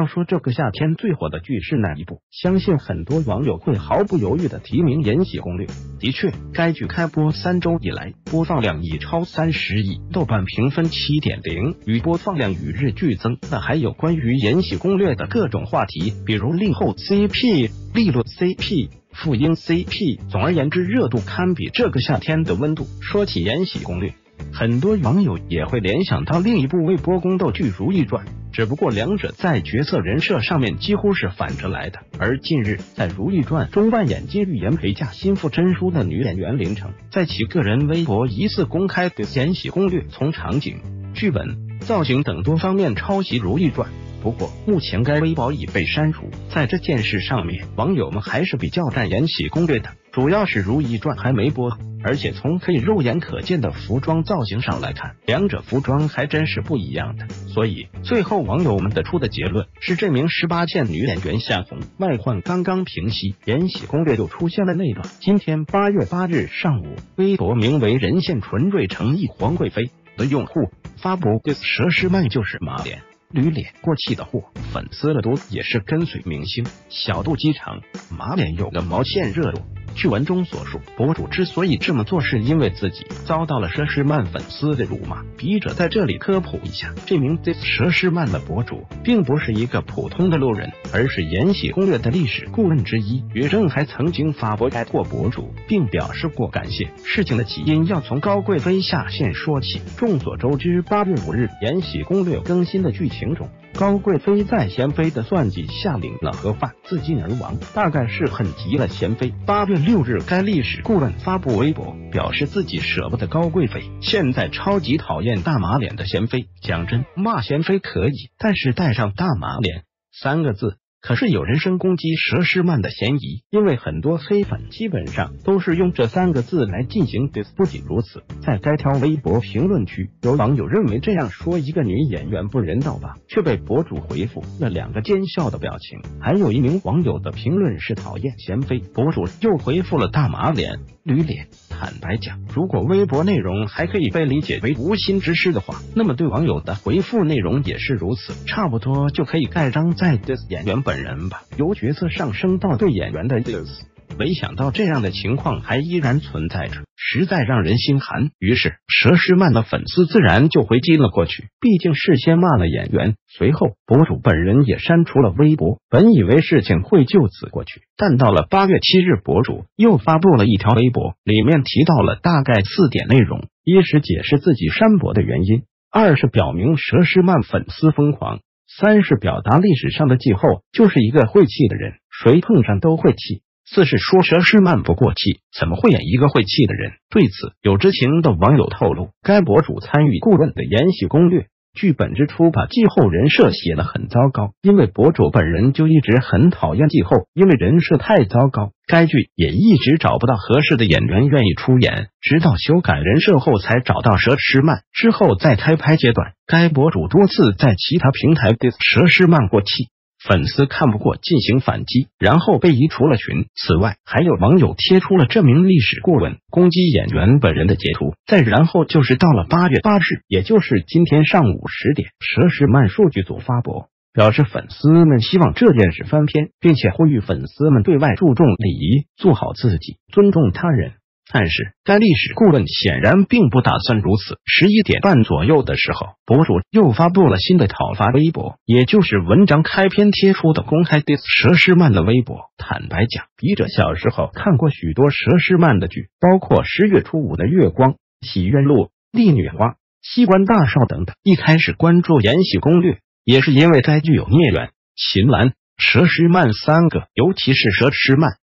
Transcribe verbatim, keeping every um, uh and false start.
说这个夏天最火的剧是哪一部？相信很多网友会毫不犹豫的提名《延禧攻略》。的确，该剧开播三周以来，播放量已超三十亿，豆瓣评分 七点零， 与播放量与日俱增。那还有关于《延禧攻略》的各种话题，比如令后 C P、利落 C P、傅婴 C P， 总而言之，热度堪比这个夏天的温度。说起《延禧攻略》，很多网友也会联想到另一部微博宫斗剧《如懿传》，只不过两者在角色人设上面几乎是反着来的。而近日在《如懿传》中扮演金玉妍陪嫁心腹真书的女演员林程，在其个人微博疑似公开的《延禧攻略》从场景、剧本、造型等多方面抄袭《如懿传》。不过目前该微博已被删除。在这件事上面，网友们还是比较赞《延禧攻略》的，主要是《如懿传》还没播，而且从可以肉眼可见的服装造型上来看，两者服装还真是不一样的。所以最后网友们得出的结论是，这名十八线女演员夏红外患刚刚平息，《延禧攻略》又出现了内乱。今天八月八日上午，微博名为人现纯瑞诚意皇贵妃的用户发布 this 佘诗曼就是马脸驴脸过气的货，粉丝的多也是跟随明星小肚鸡肠，马脸有个毛线热度。据文中所述，博主之所以这么做，是因为自己遭到了佘诗曼粉丝的辱骂。笔者在这里科普一下，这名 this 佘诗曼的博主并不是一个普通的路人，而是《延禧攻略》的历史顾问之一。于正还曾经发博艾过博主，并表示过感谢。事情的起因要从高贵妃下线说起。众所周知，八月五日《延禧攻略》更新的剧情中，高贵妃在贤妃的算计下领了盒饭，自尽而亡，大概是恨极了贤妃。八月六日，该历史顾问发布微博，表示自己舍不得高贵妃，现在超级讨厌大马脸的贤妃。讲真，骂贤妃可以，但是带上大马脸三个字，可是有人身攻击佘诗曼的嫌疑，因为很多黑粉基本上都是用这三个字来进行 diss。 不仅如此，在该条微博评论区，有网友认为这样说一个女演员不人道吧，却被博主回复了两个奸笑的表情。还有一名网友的评论是讨厌贤妃，博主又回复了大马脸驴脸。坦白讲，如果微博内容还可以被理解为无心之失的话，那么对网友的回复内容也是如此，差不多就可以盖章在 diss 演员本人吧，由角色上升到对演员的 diss。没想到这样的情况还依然存在着，实在让人心寒。于是佘诗曼的粉丝自然就回击了过去，毕竟事先骂了演员。随后博主本人也删除了微博。本以为事情会就此过去，但到了八月七日，博主又发布了一条微博，里面提到了大概四点内容：一是解释自己删博的原因，二是表明佘诗曼粉丝疯狂，三是表达历史上的季后就是一个会气的人，谁碰上都会气，四是说佘诗曼不过气，怎么会演一个会气的人？对此，有知情的网友透露，该博主参与顾问的《延禧攻略》剧本之初，把季后人设写得很糟糕，因为博主本人就一直很讨厌季后，因为人设太糟糕，该剧也一直找不到合适的演员愿意出演，直到修改人设后才找到佘诗曼。之后在开拍阶段，该博主多次在其他平台对佘诗曼过气，粉丝看不过进行反击，然后被移除了群。此外，还有网友贴出了这名历史顾问攻击演员本人的截图。再然后就是到了八月八日，也就是今天上午十点，佘诗曼数据组发博，表示粉丝们希望这件事翻篇，并且呼吁粉丝们对外注重礼仪，做好自己，尊重他人。但是该历史顾问显然并不打算如此。十一点半左右的时候，博主又发布了新的讨伐微博，也就是文章开篇贴出的公开 diss 佘诗曼的微博。坦白讲，笔者小时候看过许多佘诗曼的剧，包括十月初五的月光、洗冤录、丽女花、西关大少等等。一开始关注《延禧攻略》也是因为该剧有聂远、秦岚、佘诗曼三个，尤其是佘诗曼